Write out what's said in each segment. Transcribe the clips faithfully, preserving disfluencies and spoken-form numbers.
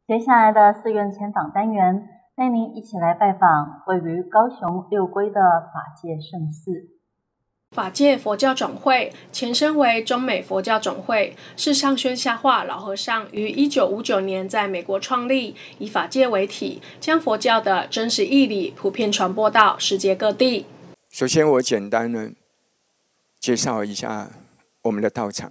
接下来的寺院参访单元，带您一起来拜访位于高雄六龟的法界圣寺。 法界佛教总会前身为中美佛教总会，是上宣下化老和尚于一九五九年在美国创立，以法界为体，将佛教的真实义理普遍传播到世界各地。 首先，我简单呢介绍一下我们的道场。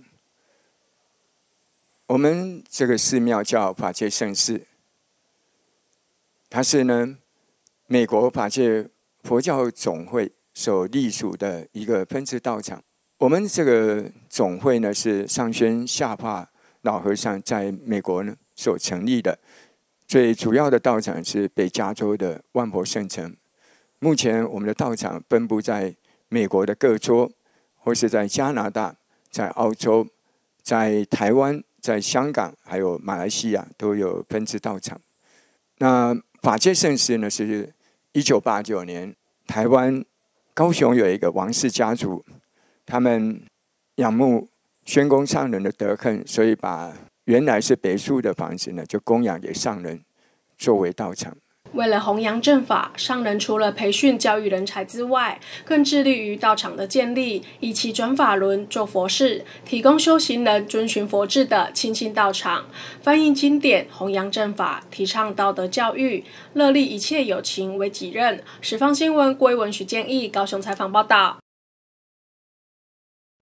我们这个寺庙叫法界圣寺，它是呢美国法界佛教总会所隶属的一个分支道场。我们这个总会呢是上宣下化老和尚在美国呢所成立的，最主要的道场是北加州的万佛圣城。目前我们的道场分布在美国的各州，或是在加拿大、在澳洲、在台湾、在香港还有马来西亚都有分支道场。那法界圣寺呢是一九八九年台湾高雄有一个王氏家族，他们仰慕宣公上人的德行，所以把原来是别墅的房子呢就供养给上人作为道场。 为了弘扬正法，上人除了培训教育人才之外，更致力于道场的建立，以其转法轮做佛事，提供修行人遵循佛制的清信道场，翻译经典，弘扬正法，提倡道德教育，乐立一切有情为己任。十方新闻郭一文、许建义高雄采访报道。